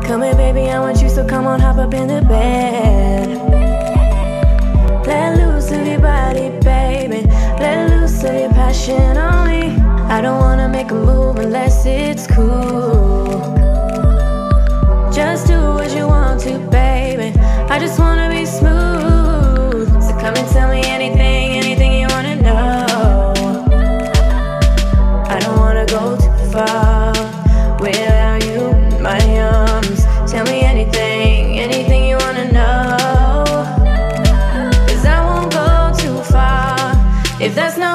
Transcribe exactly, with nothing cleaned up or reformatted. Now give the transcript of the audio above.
Come here, baby, I want you, so come on, hop up in the bed. Let loose of your body, baby. Let loose of your passion on me. I don't wanna make a move unless it's cool. Just do what you want to, baby. I just wanna be smooth. So come and tell me anything, anything you wanna know. I don't wanna go too far without you in my arms. Tell me anything, anything you wanna know. Cause I won't go too far if that's not